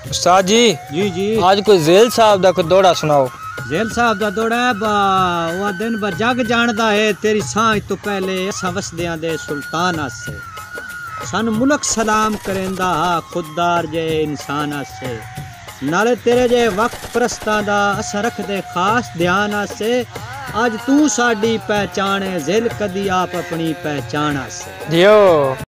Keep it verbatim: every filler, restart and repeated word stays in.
उस्ताद जी जी जी आज कोई जेल साहब दा कोई दौड़ा सुनाओ। जेल साहब दा दौड़ा है बा वो दिन ब जग जानदा है तेरी सांझ तो पहले असा वसदियां दे सुल्तान आसे सानू मुल्क सलाम करेंदा खुददार जे इंसान आसे नाले तेरे जे वक्त परस्तां दा असा रखदे खास ध्यान आसे आज तू साडी पहचान है जेल कदी आप अपनी पहचान आसे दियो।